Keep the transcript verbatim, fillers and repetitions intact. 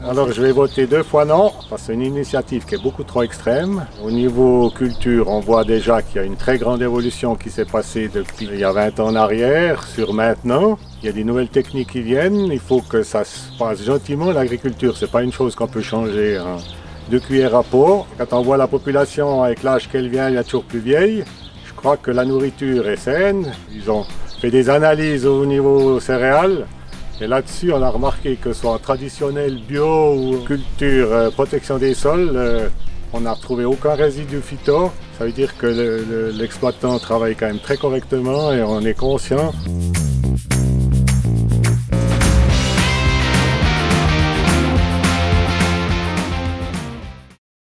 Alors je vais voter deux fois non, parce que c'est une initiative qui est beaucoup trop extrême. Au niveau culture, on voit déjà qu'il y a une très grande évolution qui s'est passée depuis il y a vingt ans en arrière sur maintenant. Il y a des nouvelles techniques qui viennent, il faut que ça se passe gentiment. L'agriculture, c'est pas une chose qu'on peut changer hein, de cuillère à peau. Quand on voit la population avec l'âge qu'elle vient, elle est toujours plus vieille. Je crois que la nourriture est saine. Ils ont fait des analyses au niveau céréales. Et là-dessus, on a remarqué que ce soit traditionnel, bio ou culture, euh, protection des sols, euh, on n'a retrouvé aucun résidu phyto. Ça veut dire que l'exploitant le, le, travaille quand même très correctement et on est conscient.